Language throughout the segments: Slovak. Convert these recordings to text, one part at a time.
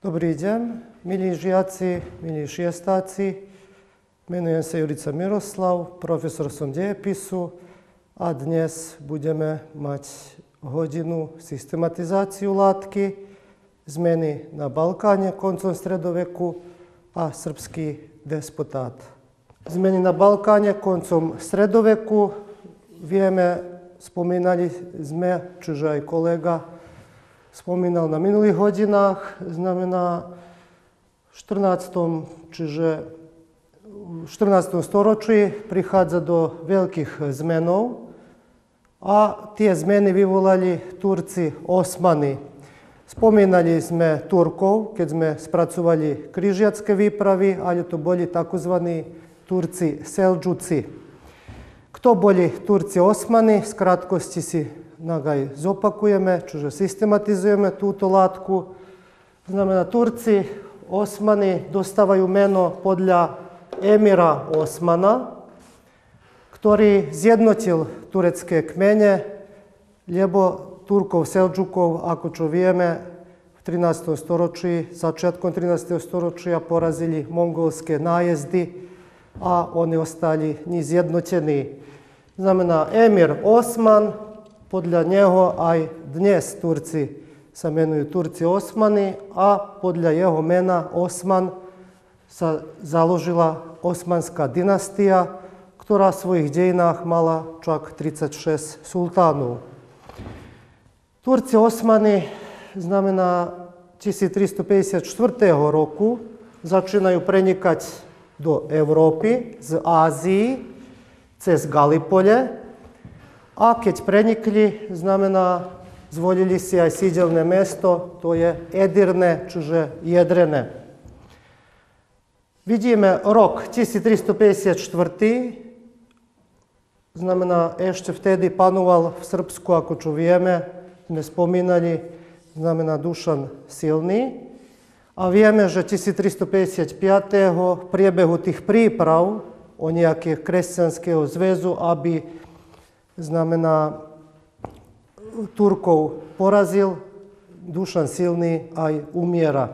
Dobrý deň, milí žiaci, milí šiestáci. Menujem sa Jurica Miroslav, profesor som dejepisu a dnes budeme mať hodinu systematizáciu látky, zmeny na Balkáne koncom stredoveku a srbský despotát. Zmeny na Balkáne koncom stredoveku spomínali sme, čiže aj kolega spomínal na minulých hodinách, znamená v 14. storočí prichádza do veľkých zmenov a tie zmeny vyvolali Turci Osmani. Spomínali sme Turkov, keď sme spracovali križiacké výpravy, ale to boli tzv. Turci Selđuci. Kto boli Turci Osmani? V krátkosti si aj zopakujeme, čiže systematizujeme túto látku. Znamená, Turci Osmani dostávajú meno podľa emira Osmana, ktorý zjednotil turecké kmene, lebo Turkov Selđukov, ako čo vieme, v 13. storočí, začiatkom 13. storočia porazili mongolské nájezdy a oni ostali nezjednotení. Znamená, emir Osman, podľa neho aj dnes Turci sa menujú Turci Osmani a podľa jeho mena Osman sa založila osmanská dynastia, ktorá v svojich dejinách mala čak 36 sultánov. Turci Osmani, znamená 1354 roku, začínajú prenikať do Európy z Ázii cez Galipolje. A keď prenikli, znamená, zvolili si aj sídelné mesto, to je Edirne, čiže Jedrene. Vidíme rok 1354, znamená, ešte vtedy panoval v Srbsku, ako čo vieme, sme spomínali, znamená Dušan Silný. A vieme, že 1355. v priebehu tých príprav o nejakého kresťanského zväzu, aby znamená, Turkov porazil, Dušan Silný aj umiera.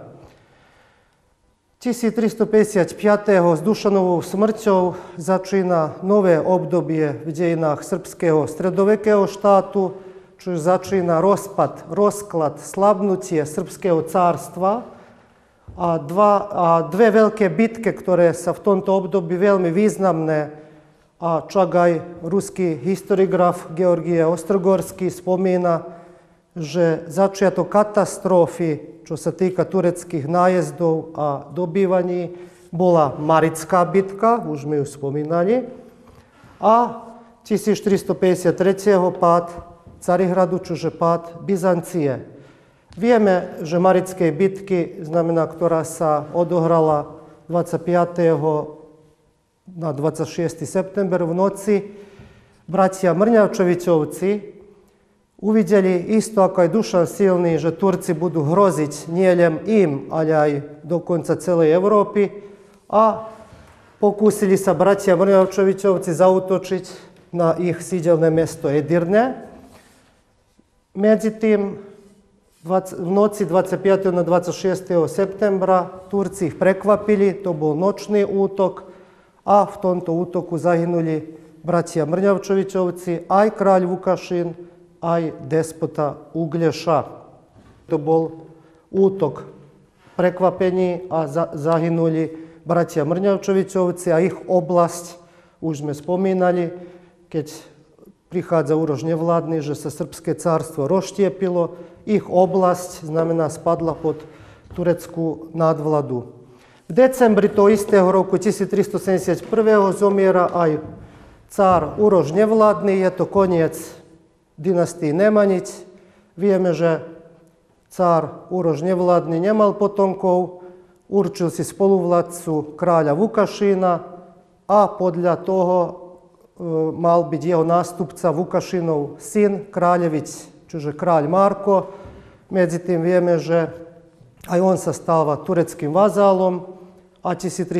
1355. s Dušanovou smrťou začína nové obdobie v dejinách srbského stredovekého štátu, čiže začína rozklad, slabnutie srbského cárstva a dve veľké bitky, ktoré sa v tomto období veľmi významné, a čak aj ruský historiograf Georgije Ostrogorský spomína, že začiatok katastrofy, čo sa týka tureckých nájezdov a dobývaní, bola Marická bitka, už sme ju spomínali, a 1453. pád Carihradu, čiže pád Byzancie. Vieme, že Marickej bitky, znamená, ktorá sa odohrala 25. na 26. september v noci, bratia Mrňavčovičovci uvideli isto ako aj Dušan Silný, že Turci budú hroziť nielen im, ale aj dokonca celej Európy a pokúsili sa bratia Mrňavčovičovci zaútočiť na ich sídelné mesto Edirne. Medzitým v noci 25. na 26. septembra Turci ich prekvapili, to bol nočný útok, a v tomto útoku zahynuli bratia Mrňavčovičovci, aj kráľ Vukašin, aj despota Uglješa. To bol útok prekvapení a zahynuli bratia Mrňavčovičovci a ich oblasť, už sme spomínali, keď prichádza úrož nevládny, že sa srbské cárstvo rozštiepilo, ich oblasť, znamená, spadla pod tureckú nadvladu. V decembri toho istého roku 1371. zomiera aj cár Uroš Nevládny, je to koniec dynastii Nemaniť. Vieme, že cár Uroš Nevládny nemal potomkov, určil si spoluvládcu kráľa Vukašína a podľa toho mal byť jeho nástupca Vukašinov syn, kráľevič, čiže kráľ Marko. Medzitým vieme, že aj on sa stáva tureckým vazálom a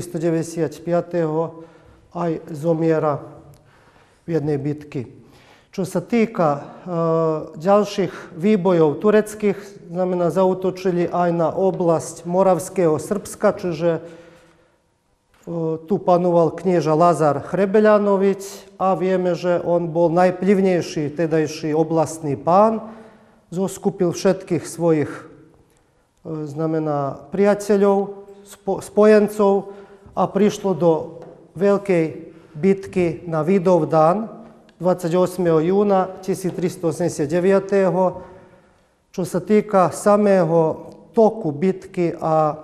1395. aj zomiera v jednej bitke. Čo sa týka ďalších výbojov tureckých, znamená zautočili aj na oblasť Moravského Srbska, čiže tu panoval knieža Lazar Hrebeľanovič a vieme, že on bol najvplyvnejší tedajší oblastný pán, zoskupil všetkých svojich priateľov, spojencov a prišlo do veľkej bitky na Vidovdan 28. júna 1389. Čo sa týka samého toku bitky a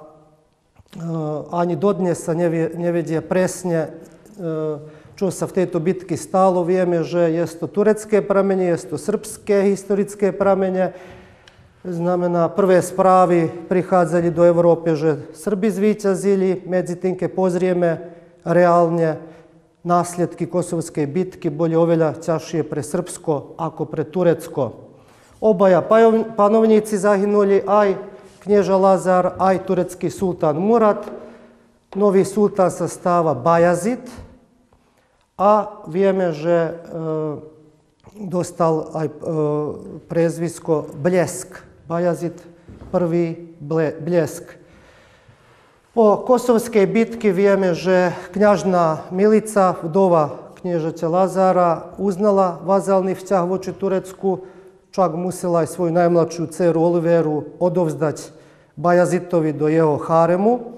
ani dodnes sa nevedie presne, čo sa v tejto bitke stalo. Vieme, že je to turecké pramene, je to srbské historické pramene. Znamená, prvé správy prichádzali do Európy, že Srbi zvíťazili, medzi tým, keď pozrieme reálne následky kosovskej bitky, boli oveľa ťažšie pre Srbsko ako pre Turecko. Obaja panovníci zahynuli, aj knieža Lazar, aj turecký sultán Murad. Nový sultán sa stáva Bajazid a vieme, že dostal aj priezvisko Blesk. Bajazid prvý Blesk. Po kosovskej bitke vieme, že kňažná Milica, vdova kniežaťa Lazara, uznala vazálny vzťah voči Turecku, čak musela aj svoju najmladšiu dceru Oliveru odovzdať Bajazitovi do jeho cháremu.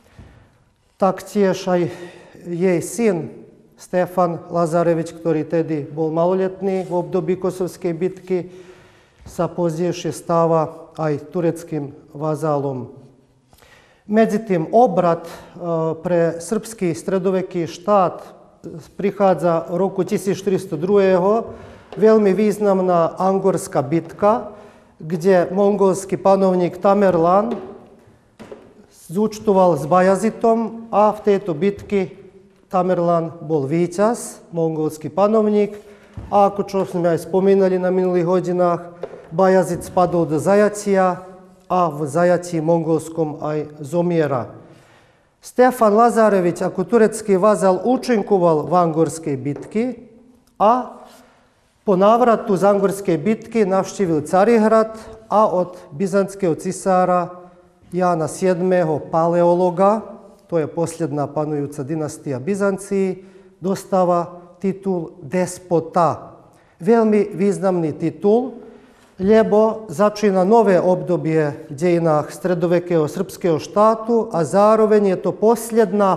Taktiež aj jej syn Stefan Lazarevič, ktorý tedy bol maloletný v období kosovskej bitky, sa pozdejšie stáva aj tureckým vazálom. Međutim, obrat pre srpski stredoveký štát prichádza v roku 1402. Veľmi významná Angorska bitka, kde mongolský panovník Tamerlan zúčtoval s Bajazitom a v tejto bitke Tamerlan bol víťaz, mongolský panovník. A ako čo sme aj spomínali na minulých hodinách, Bajazid spadol do zajatia a v zajatí mongolskom aj zomiera. Stefan Lazarevič ako turecký vazal účinkoval v Angorskej bitke a po návratu z Angorskej bitky navštívil Carihrad a od byzantského cisára Jána VII. Paleologa, to je posledná panujúca dynastia Byzancii, dostáva titul despota. Veľmi významný titul, lebo začína nové obdobie v dejinách stredovekého srbského štátu a zároveň je to posledná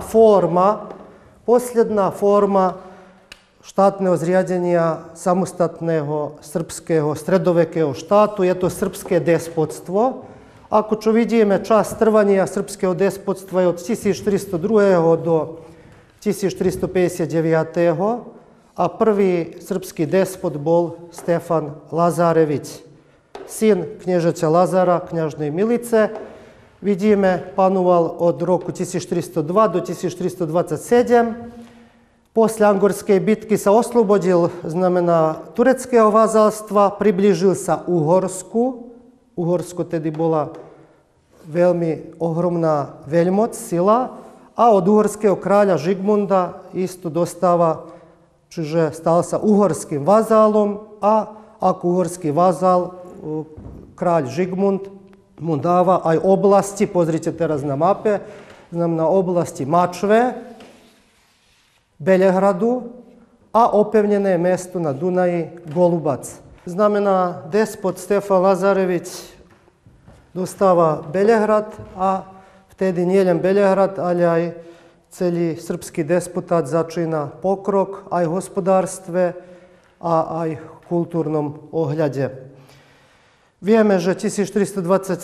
forma štátneho zriadenia samostatného srbského stredovekého štátu. Je to srbské despotstvo. Ako čo vidíme, čas trvania srbského despotstva je od 1402. do 1459. A prvý srbský despot bol Stefan Lazarevič, syn kniežaťa Lazara, kňažnej Milice. Vidíme, panoval od roku 1402 do 1427. После Angorskej bitky sa oslobodil tureckého vazalstva, priblížil sa Uhorsku. Uhorsko tedy bola veľmi ohromná veľmoc, sila. A od uhorského kráľa Žigmunda isto dostáva, čiže stal sa uhorským vazálom a ako uhorský vazál kráľ Žigmund mu dáva aj oblasti, pozrite teraz na mape, znamená oblasti Mačve, Belehradu a opevnené mesto na Dunaji Golubac. Znamená, despot Stefan Lazarevič dostáva Belehrad a vtedy nielen Belehrad, ale aj celý srbský despotát začína pokrok aj v hospodárstve a aj v kultúrnom ohľade. Vieme, že 1427.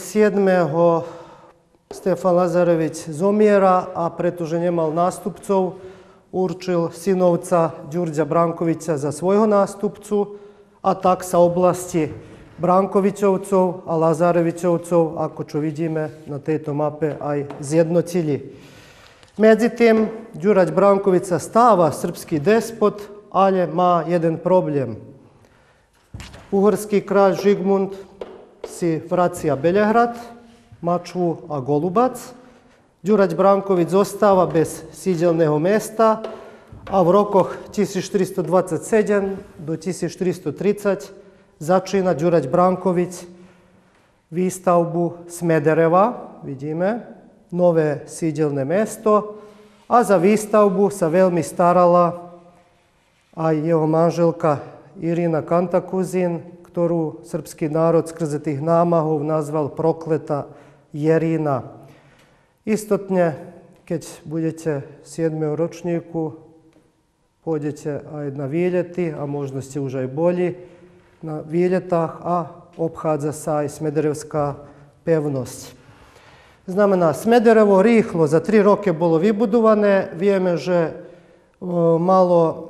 Stefan Lazarevič zomiera a pretože nemal nástupcov, určil synovca Đurđa Brankovića za svojho nástupcu a tak sa oblasti Brankovićovcov a Lazarevićovcov, ako čo vidíme na tejto mape, aj zjednotili. Međutim, Đurać Branković sa stáva srpski despot, ale má jeden problem. Uhorský kráľ Žigmund si vracia Belehrad, Mačvu a Golubac. Đurać Branković zostáva bez sídelného mesta a v rokoch 1427 do 1430 začína Đurać Branković výstavbu Smedereva, vidíme, nové sídelné mesto, a za výstavbu sa veľmi starala aj jeho manželka Irina Kantakuzin, ktorú srpský národ skrze tých námahov nazval prokleta Jerina. Istotne, keď budete v 7. ročníku, pôjdete aj na výlety, a možno ste už aj boli na výletách, a obchádza sa aj Smederevská pevnosť. Znamená, Smederevo rýchlo za 3 roky bolo vybudované. Vieme, že malo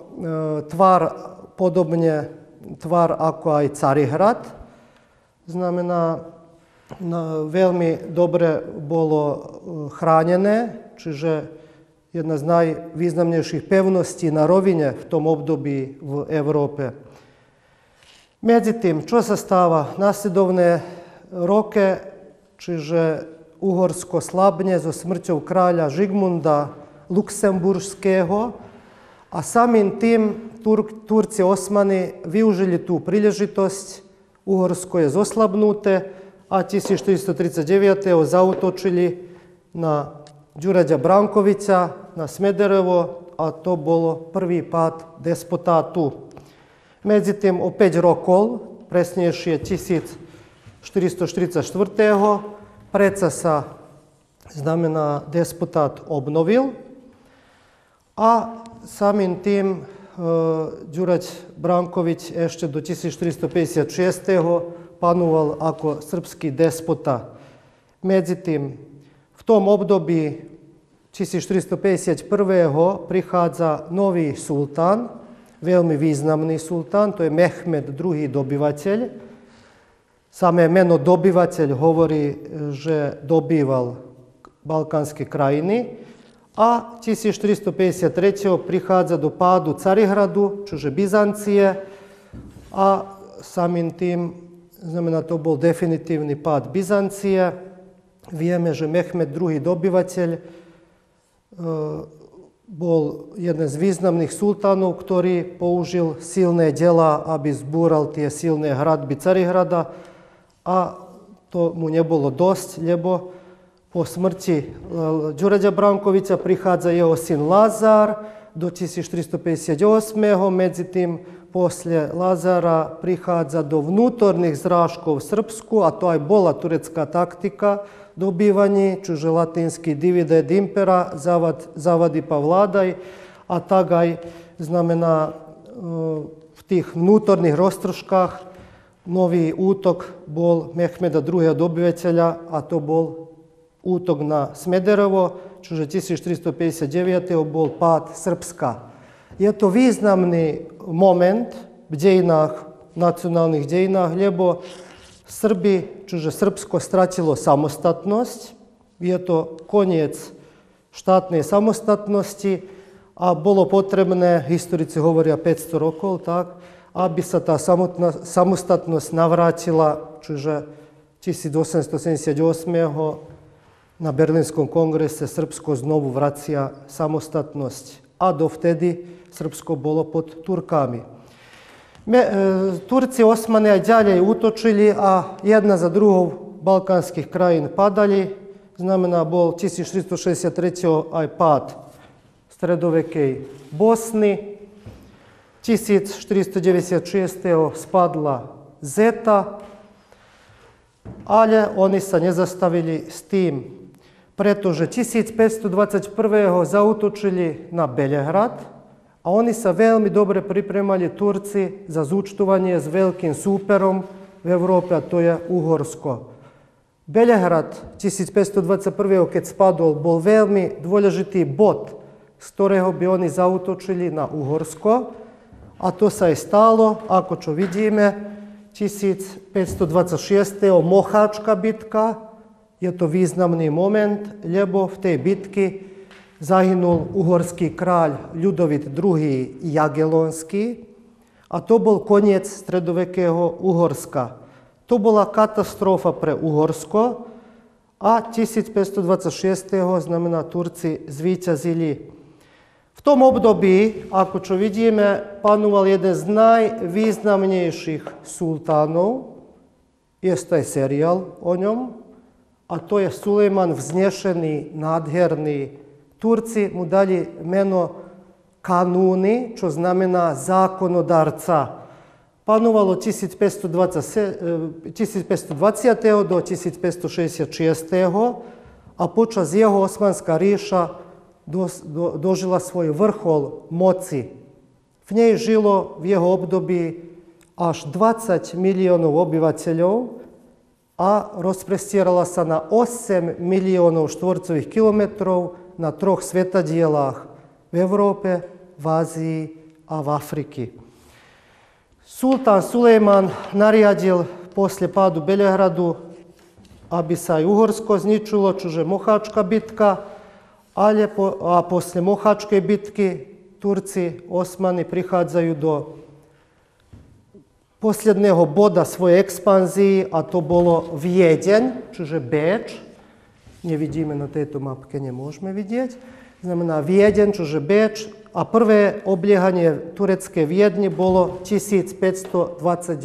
tvar ako aj Carihrad. Znamená, veľmi dobre bolo chránené, čiže jedna z najvýznamnejších pevností na rovine v tom období v Európe. Medzi tým, čo sa stáva nasledovné roky, čiže Uhorsko slabne so smrťou kráľa Žigmunda Luksemburského, a samým tým Turci Osmani využili tú príležitosť. Uhorsko je zoslabnuté a 1439. zaútočili na Đurađa Brankovića, na Smederevo, a to bolo prvý pád despotátu. Medzi tým o 5 rokov, presnejšie 1444. Predsa sa, znamená, despotát obnovil, a samým tým Đurađ Branković ešte do 1456. panoval ako srpský despota. Medzi tým, v tom období 1451. prichádza nový sultán, veľmi významný sultán, to je Mehmed II. Dobyvateľ. Samé meno dobyvateľ hovorí, že dobýval balkánske krajiny, a 1453. prichádza do pádu Carihradu, čiže Bizancie, a samým tým, znamená, to bol definitívny pád Bizancie. Vieme, že Mehmed II. Dobyvateľ bol jeden z významných sultánov, ktorý použil silné dela, aby zbúral tie silné hradby Carihrada, a to mu nebolo dosť, lebo po smrti Đurađa Brankovića prichádza jeho syn Lazar do 1458. Medzi tým, posle Lazara prichádza do vnútorných zrážkov v Srbsku, a to aj bola turecká taktika dobývaní, čiže latinský divide et impera, zavadi pa vladaj, a tak aj, znamená, v tých vnútorných roztržkách nový útok bol Mehmeda II. Dobyvateľa, a to bol útok na Smederevo, čiže 1459. bol pád Srbska. Je to významný moment v dejinách, nacionálnych dejinách, lebo Srbi, čiže Srbsko, stratilo samostatnosť. Je to koniec štátnej samostatnosti a bolo potrebné, historici hovoria 500 rokov, tak, aby sa tá samostatnosť navrátila, čiže 1878. na Berlínskom kongrese Srbsko znovu vracia samostatnosť, a dovtedy Srbsko bolo pod Turkami. Turci Osmani aj ďalej útočili, a jedna za druhou balkánskych krajín padali. Znamená, bol 1463. aj pád stredovekej Bosny. 1496. spadla Zeta, ale oni sa nezastavili s tým, pretože 1521. zaútočili na Belehrad, a oni sa veľmi dobre pripremali, Turci, za zúčtovanie s veľkým súperom v Európe, a to je Uhorsko. Belehrad 1521. keď spadol, bol veľmi dôležitý bod, z ktorého by oni zaútočili na Uhorsko, a to sa aj stalo, ako čo vidíme. 1526. Mocháčka bitka, je to významný moment, lebo v tej bitke zahynul uhorský kráľ Ľudovít II. Jagelonský, a to bol koniec stredovekého Uhorska. To bola katastrofa pre Uhorsko, a 1526. znamená, Turci zvíťazili. V tom období, ako čo vidíme, panoval jeden z najvýznamnejších sultánov. Je to aj seriál o ňom. A to je Sulejman Vznešený, nádherný. Turci mu dali meno Kanuni, čo znamená zákonodarca. Panovalo 1520. do 1566. A počas jeho Osmanská ríša dožila svoj vrchol moci. V nej žilo v jeho období až 20 miliónov obyvateľov a rozprestierala sa na 8 miliónov štvorcových kilometrov na 3 svetadielách v Európe, v Ázii a v Afrike. Sultán Sulejman nariadil posle pádu Belehradu, aby sa aj Uhorsko zničilo, čiže Moháčka bitka, a posle Moháčkej bitky Turci, Osmani prichádzajú do posljedného boda svojej expanzii, a to bolo Viedeň, čiže Béč. Nevidíme na tejto mapke, nemôžeme vidieť. Znamená Viedeň, čiže Béč. A prvé obliehanie tureckej Viedne bolo 1529.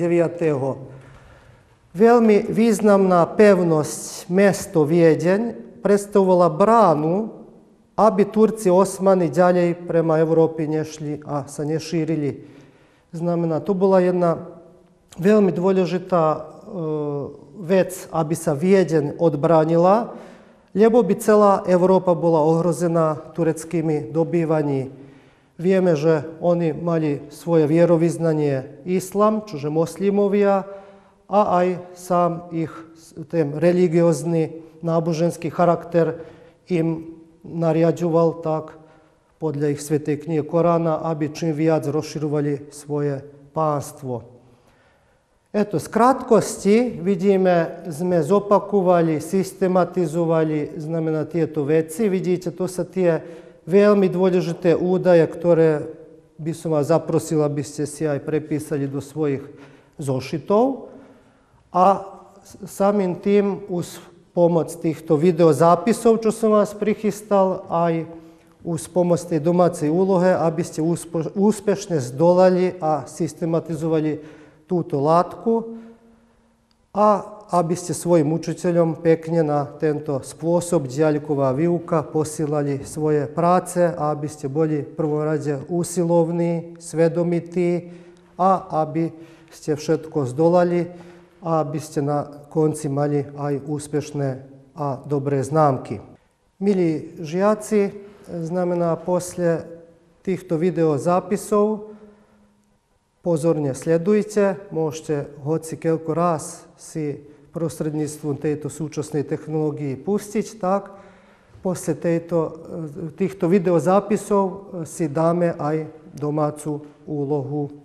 Veľmi významná pevnosť, mesto Viedeň, predstavovala bránu, aby Turci, Osmani ďalej prema Európe nešli a sa nešírili. Znamená, to bola jedna veľmi dôležitá vec, aby sa Viedeň odbránila, lebo by celá Európa bola ohrozená tureckými dobývaní. Vieme, že oni mali svoje vierovyznanie islam, čiže moslimovia, a aj sám ich ten religiózny náboženský charakter im nariaďoval tak podľa ich svätej knihy Korána, aby čím viac rozširovali svoje pánstvo. Eto, z krátkosti vidíme, sme zopakovali, systematizovali, znamená tieto veci. Vidíte, to sa tie veľmi dôležité údaje, ktoré by som vás zaprosil, aby ste si aj prepísali do svojich zošitov. A samým tým už pomoc týchto videozápisov, čo som vás prichystal, aj už pomoc tej domácej úlohe, aby ste úspešne zdolali a systematizovali túto látku a aby ste svojim učiteľom pekne na tento spôsob diaľková výuka posílali svoje práce a aby ste boli v prvom rade úsilovní, svedomití a aby ste všetko zdolali a aby ste na konci mali aj úspešné a dobré známky. Milí žiaci, znamená posle týchto videozápisov pozorne sledujte, môžete hoci koľko raz si prostredníctvom tejto súčasnej technológie pustiť, tak posle týchto videozápisov si dáme aj domácu úlohu.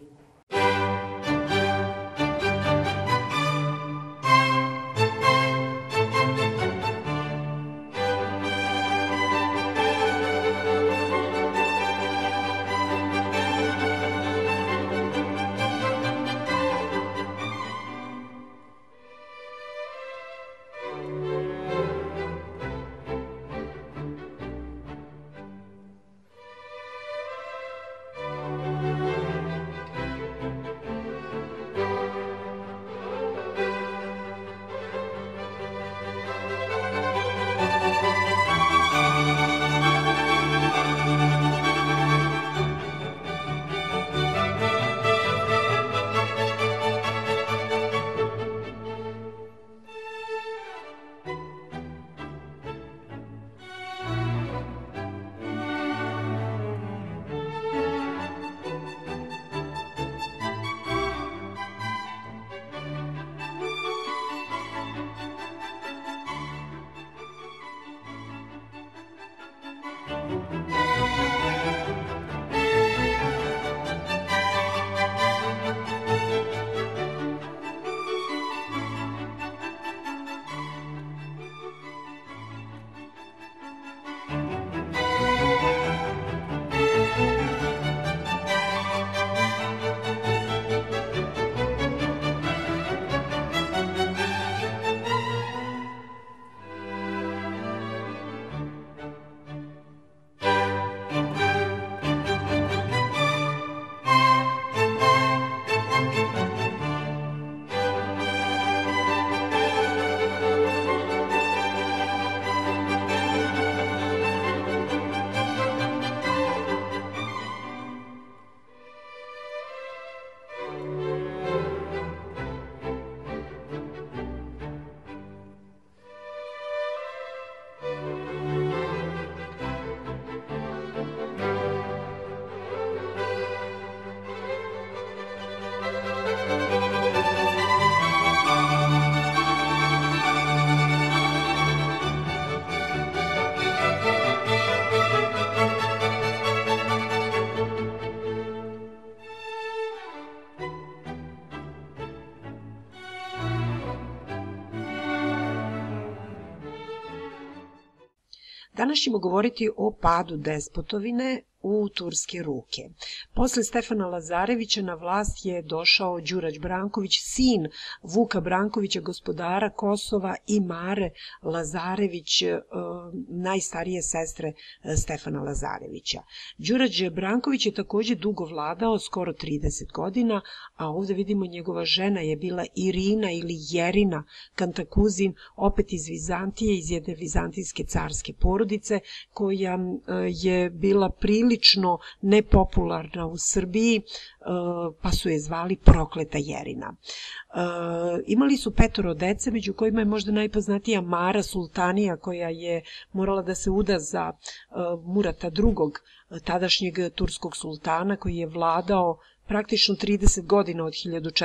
Danas ćemo govoriti o padu despotovine u turske ruke. Posle Stefana Lazarevića na vlast je došao Đurađ Branković, sin Vuka Brankovića, gospodara Kosova, i Mare Lazarević, najstarije sestre Stefana Lazarevića. Đurađ Branković je takođe dugo vladao, skoro 30 godina, a ovde vidimo njegova žena je bila Irina ili Jerina Kantakuzin, opet iz Vizantije, iz jedne vizantijske carske porodice, koja je bila prilično nepopularna u Srbiji, pa su je zvali Prokleta Jerina. Imali su 5 dece, među kojima je možda najpoznatija Mara Sultanija, koja je morala da se uda za Murata II, tadašnjeg turskog sultana, koji je vladao praktično 30 godina od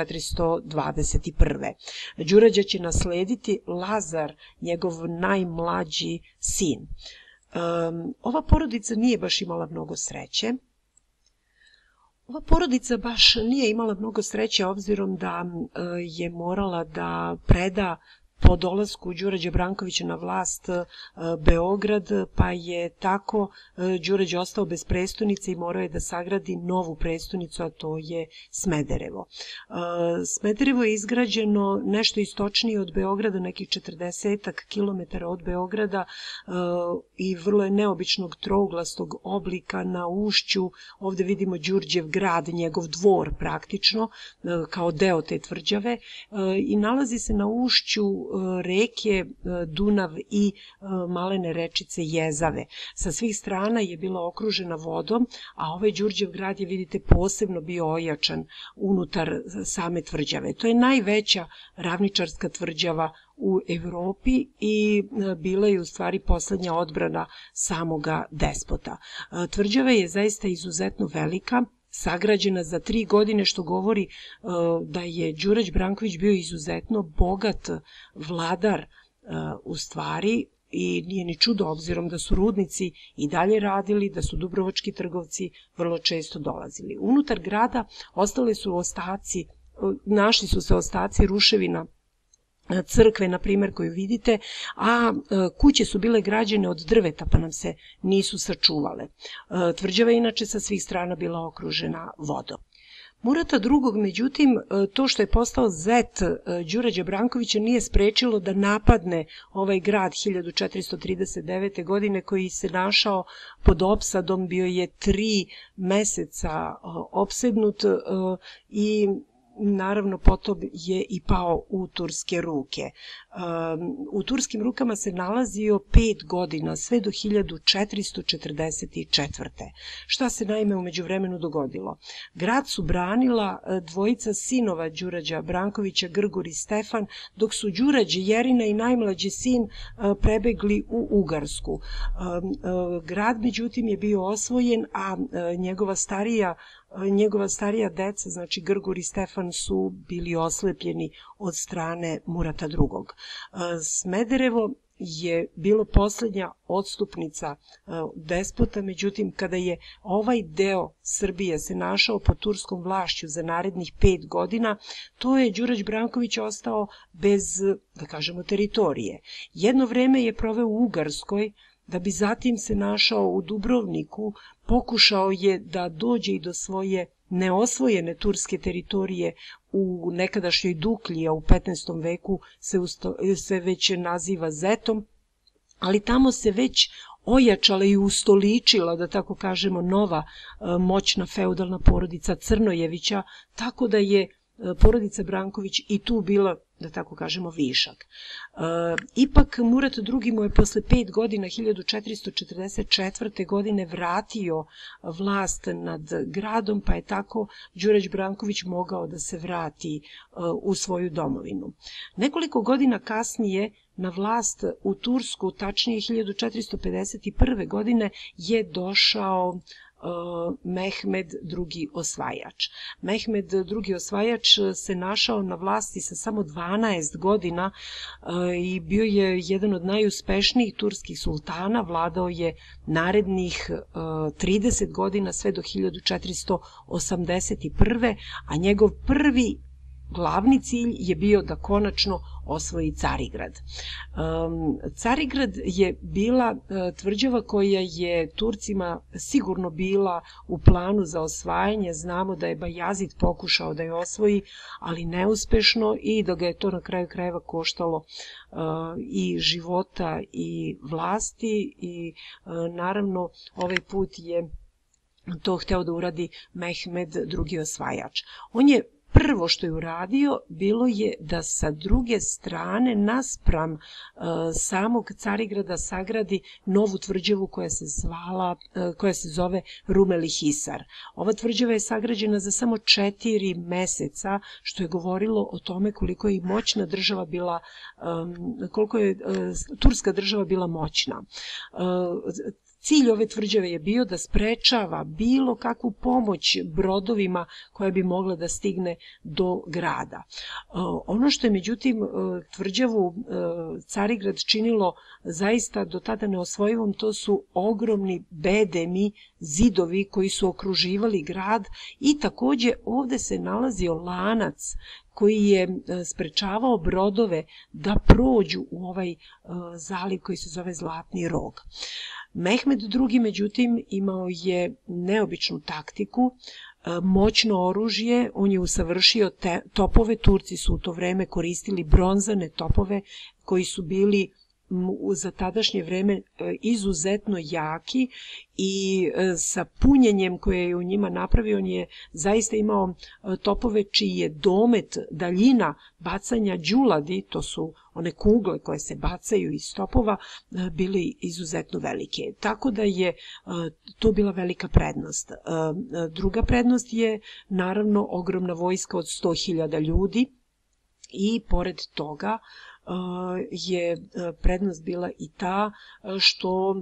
1421. Đurađa će naslediti Lazar, njegov najmlađi sin. Ova porodica nije baš imala mnogo sreće. Obzirom da je morala da preda po dolasku Đurađa Brankovića na vlast Beograd, pa je tako Đurađ ostao bez prestonice i morao je da sagradi novu prestonicu, a to je Smederevo. Smederevo je izgrađeno nešto istočnije od Beograda, nekih 40 kilometara od Beograda, i vrlo je neobičnog trouglastog oblika na ušću. Ovde vidimo Đurđev grad, njegov dvor praktično, kao deo te tvrđave, i nalazi se na ušću reke Dunav i malene rečice Jezave. Sa svih strana je bila okružena vodom, a ovaj Đurđev grad je, vidite, posebno bio ojačan unutar same tvrđave. To je najveća ravničarska tvrđava u Evropi i bila je u stvari poslednja odbrana samoga despota. Tvrđava je zaista izuzetno velika, sagrađena za 3 godine, što govori da je Đurađ Branković bio izuzetno bogat vladar u stvari, i nije ni čudo, obzirom da su rudnici i dalje radili, da su dubrovački trgovci vrlo često dolazili. Unutar grada našli su se ostaci ruševina crkve, na primjer, koju vidite, a kuće su bile građene od drveta, pa nam se nisu sačuvale. Tvrđava je inače sa svih strana bila okružena vodom. Murata II, međutim, to što je postao zet Đurađa Brankovića nije sprečilo da napadne ovaj grad 1439. godine, koji se našao pod opsadom, bio je 3 meseca opsednut i naravno potom je i pao u turske ruke. U turskim rukama se nalazio 5 godina, sve do 1444. Šta se naime u međuvremenu dogodilo? Grad su branila dvojica sinova Đurađa Brankovića, Grgur i Stefan, dok su Đurađ, Jerina i najmlađi sin prebegli u Ugarsku. Grad, međutim, je bio osvojen, a njegova starija deca, znači Grgur i Stefan, su bili oslepljeni od strane Murata II. Smederevo je bilo poslednja odstupnica despota, međutim, kada je ovaj deo Srbije se našao pod turskom vlašću za narednih 5 godina, to je Đurađ Branković ostao bez, da kažemo, teritorije. Jedno vreme je proveo u Ugarskoj, da bi zatim se našao u Dubrovniku, pokušao je da dođe i do svoje neosvojene turske teritorije u nekadašnjoj Duklji, a u 15. veku se već naziva Zetom, ali tamo se već ojačala i ustoličila, da tako kažemo, nova moćna feudalna porodica Crnojevića, tako da je porodica Branković i tu bila, da tako kažemo, višak. Ipak Murat II mu je posle 5 godina, 1444. godine, vratio vlast nad gradom, pa je tako Đurađ Branković mogao da se vrati u svoju domovinu. Nekoliko godina kasnije na vlast u Tursku, tačnije 1451. godine, je došao Mehmed II. Osvajač. Mehmed II. Osvajač se našao na vlasti sa samo 12 godina i bio je jedan od najuspešnijih turskih sultana, vladao je narednih 30 godina sve do 1481. a njegov prvi glavni cilj je bio da konačno osvoji Carigrad. Carigrad je bila tvrđava koja je Turcima sigurno bila u planu za osvajanje. Znamo da je Bajazid pokušao da je osvoji, ali neuspešno, i da ga je to na kraju krajeva koštalo i života i vlasti, i naravno ovaj put je to hteo da uradi Mehmed II. Osvajač. On je prvo što je uradio bilo je da sa druge strane naspram samog Carigrada sagradi novu tvrđavu koja se zove Rumeli Hisar. Ova tvrđava je sagrađena za samo 4 meseca, što je govorilo o tome koliko je moćna država bila, koliko je turska država bila moćna. Cilj ove tvrđave je bio da sprečava bilo kakvu pomoć brodovima koja bi mogla da stigne do grada. Ono što je međutim tvrđavu Carigrad činilo zaista do tada neosvojivom, to su ogromni bedemi zidovi koji su okruživali grad, i takođe ovde se nalazio lanac koji je sprečavao brodove da prođu u ovaj zaliv koji se zove Zlatni rog. Mehmed II. Međutim imao je neobičnu taktiku, moćno oružje, on je usavršio topove. Turci su u to vreme koristili bronzane topove koji su bili za tadašnje vreme izuzetno jaki, i sa punjenjem koje je u njima napravio, on je zaista imao topove čiji je domet, daljina bacanja đuladi, to su one kugle koje se bacaju iz topova, bili izuzetno velike. Tako da je to bila velika prednost. Druga prednost je naravno ogromna vojska od 100.000 ljudi, i pored toga je prednost bila i ta što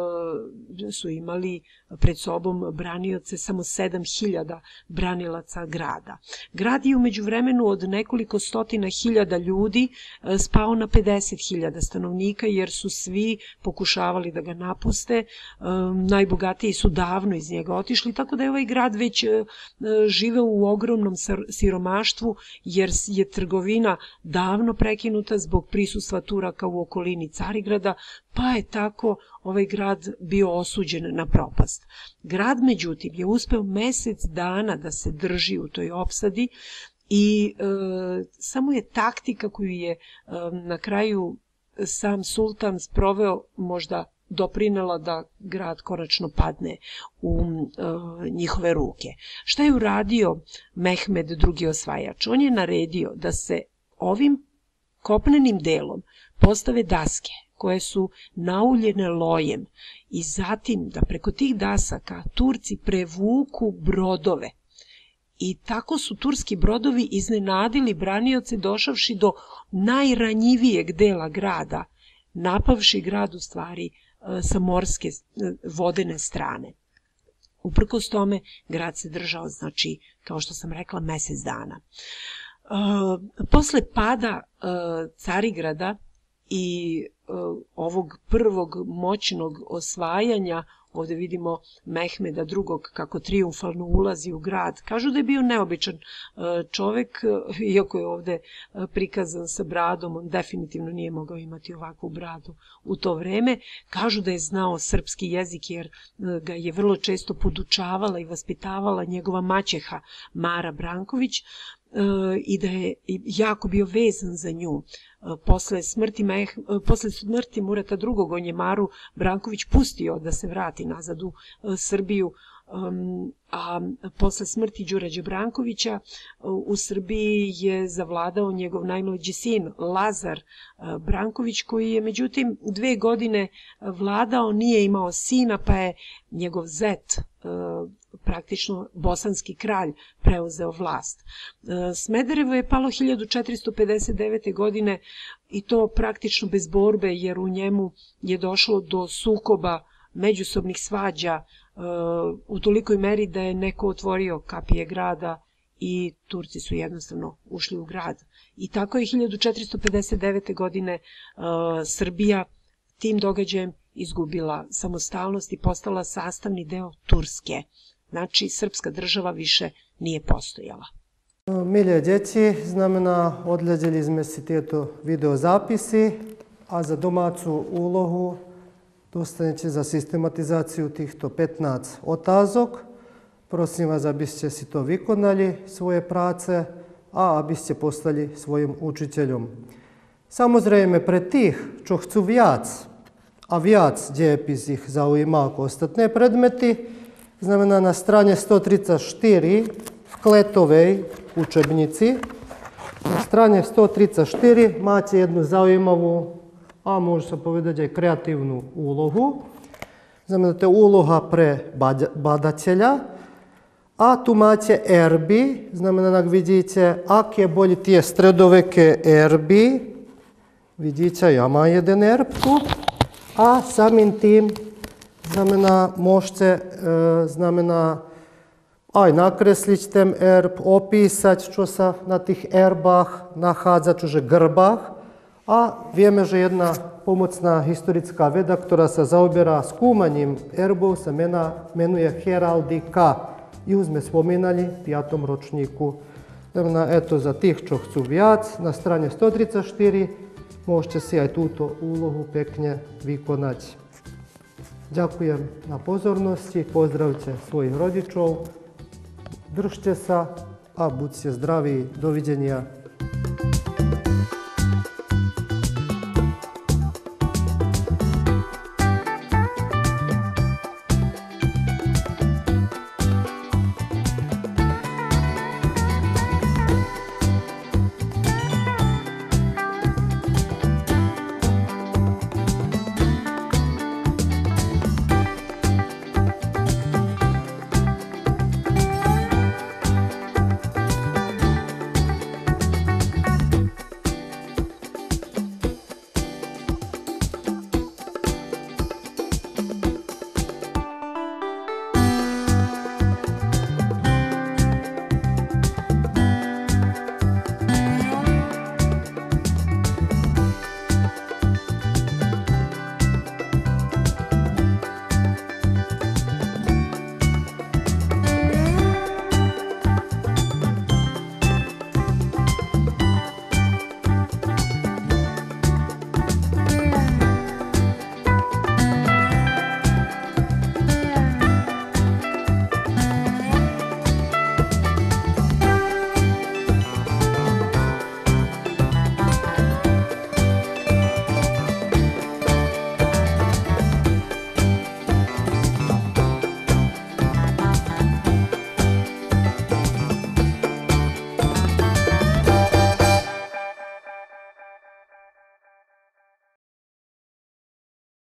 su imali pred sobom branioce samo 7.000 branilaca grada. Grad je umeđu vremenu od nekoliko stotina hiljada ljudi spao na 50.000 stanovnika, jer su svi pokušavali da ga napuste. Najbogatiji su davno iz njega otišli, tako da je ovaj grad već živeo u ogromnom siromaštvu, jer je trgovina davno prekinuta zbog prisustva Turaka u okolini Carigrada, pa je tako ovaj grad bio osuđen na propast. Grad, međutim, je uspeo mesec dana da se drži u toj opsadi, i samo je taktika koju je na kraju sam sultan sproveo možda doprinela da grad konačno padne u njihove ruke. Šta je uradio Mehmed II. Osvajač? On je naredio da se ovim kopnenim delom postave daske koje su nauljene lojem, i zatim da preko tih dasaka Turci prevuku brodove. I tako su turski brodovi iznenadili branioce došavši do najranjivijeg dela grada, napavši grad u stvari sa morske vodene strane. Uprkos tome, grad se držao, znači, kao što sam rekla, mesec dana. Posle pada Carigrada i ovog prvog moćnog osvajanja, ovde vidimo Mehmeda II. Kako trijumfalno ulazi u grad. Kažu da je bio neobičan čovek, iako je ovde prikazan sa bradom, on definitivno nije mogao imati ovakvu bradu u to vreme. Kažu da je znao srpski jezik, jer ga je vrlo često podučavala i vaspitavala njegova maćeha Mara Branković, i da je jako bio vezan za nju. Posle smrti Murata II. On je Maru Branković pustio da se vrati nazad u Srbiju, a posle smrti Đurađa Brankovića u Srbiji je zavladao njegov najmlađi sin Lazar Branković, koji je međutim 2 godine vladao, nije imao sina, pa je njegov zet, praktično bosanski kralj, preuzeo vlast. Smederevo je palo 1459. godine, i to praktično bez borbe, jer u njemu je došlo do sukoba, međusobnih svađa, u tolikoj meri da je neko otvorio kapije grada i Turci su jednostavno ušli u grad. I tako je 1459. godine Srbija tim događajem izgubila samostalnost i postala sastavni deo Turske. Znači, srpska država više nije postojala. Milé deti, znamená, odhľadili sme si tieto videozápisy a za domácu úlohu dostanete za systematizáciu týchto 15 otázok. Prosím vás, aby ste si to vykonali, svoje práce, a aby ste poslali svojim učiteľom. Samozrejme, pre tých, čo chcú viac, a viac dejepis ich zaujíma ako ostatné predmety, znamená na strane 134 v kletovej učebnici. Na strane 134 máte jednu zaujímavú, a môže sa povedať aj kreatívnu úlohu. Znamená, to je úloha pre badateľa. A tu máte erby, znamená, ak vidíte, aké boli tie stredoveké erby. Vidíte, ja mám jeden erb tu. A samým tým, znamená, môžete, znamená, aj nakresliť ten erb, opísať, čo sa na tých erbách nachádza, čiže grbách. A vieme, že jedna pomocná historická veda, ktorá sa zaoberá skúmaním erbov, sa menuje heraldika. Ju sme spomínali v 5. ročníku. Znamená, eto za tých, čo chcú viac, na strane 134 môžete si aj túto úlohu pekne vykonať. Ďakujem na pozornosti, pozdravte svojich rodičov, držte sa a buďte zdraví. Dovidenia.